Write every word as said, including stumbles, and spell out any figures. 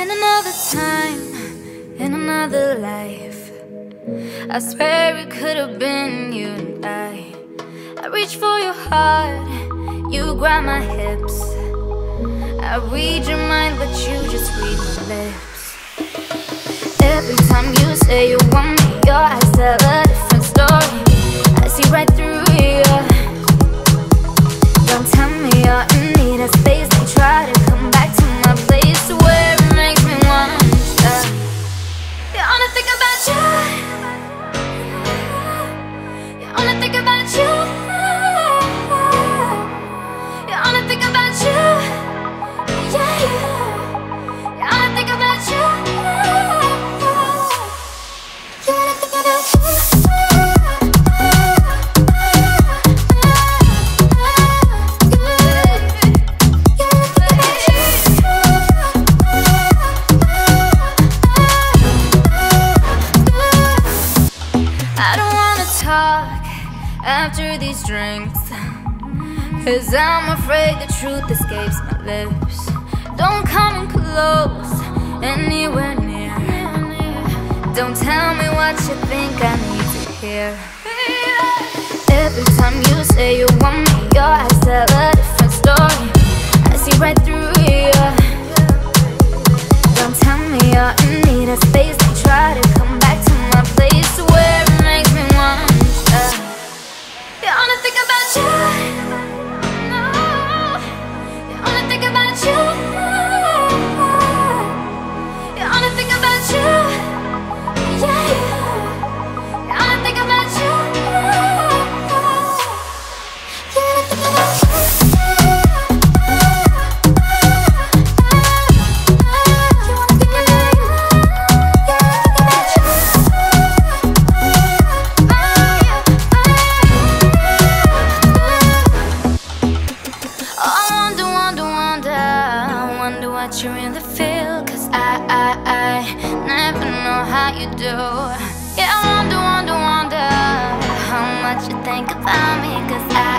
In another time, in another life, I swear it could have been you and I. I reach for your heart, you grab my hips. I read your mind, but you just read my lips. Every time you say you want me, your eyes tell a different story. I see right through you. Don't tell me you're in need of space, don't try to come back to my place where it makes me want to stop. You only think about you. You only think about you. You only think about you. Yeah, yeah. You only think about you. You only think about you. After these drinks, cause I'm afraid the truth escapes my lips. Don't come close, anywhere near. Don't tell me what you think I need to hear. Every time you say you want me, your eyes tell a different story. I see right through you. Don't tell me you're in need of space, don't try to come back to my place where it makes me want to stop. You only think about you. No, you only think about you. You only think about you. Yeah, yeah. You only think about you. You only think about you. You really feel, cause I, I, I never know how you do. Yeah, I wonder, wonder, wonder how much you think about me, cause I